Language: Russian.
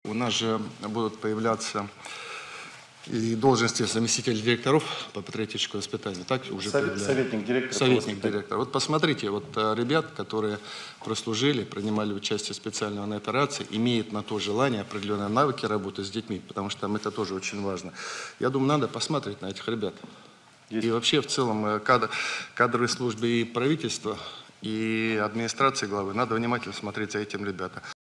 У нас же будут появляться и должности заместителей директоров по патриотическому воспитанию. Так уже Советник директора. Советник директора. Вот посмотрите, вот ребят, которые прослужили, принимали участие в специальной военной операции, имеют на то желание, определенные навыки работы с детьми, потому что там это тоже очень важно. Я думаю, надо посмотреть на этих ребят. И вообще в целом кадровой службе и правительства, и администрации главы надо внимательно смотреть за этим ребятам.